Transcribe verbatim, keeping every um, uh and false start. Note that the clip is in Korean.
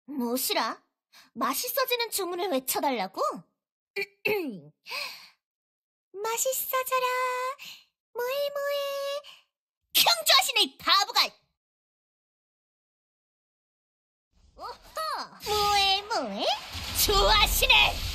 무엇이라? 맛있어지는 주문을 외쳐달라고? 맛있어져라, 뭐해뭐해. 경주하시네, 이 바보가! 오호! 뭐해 뭐해? 좋아하시네!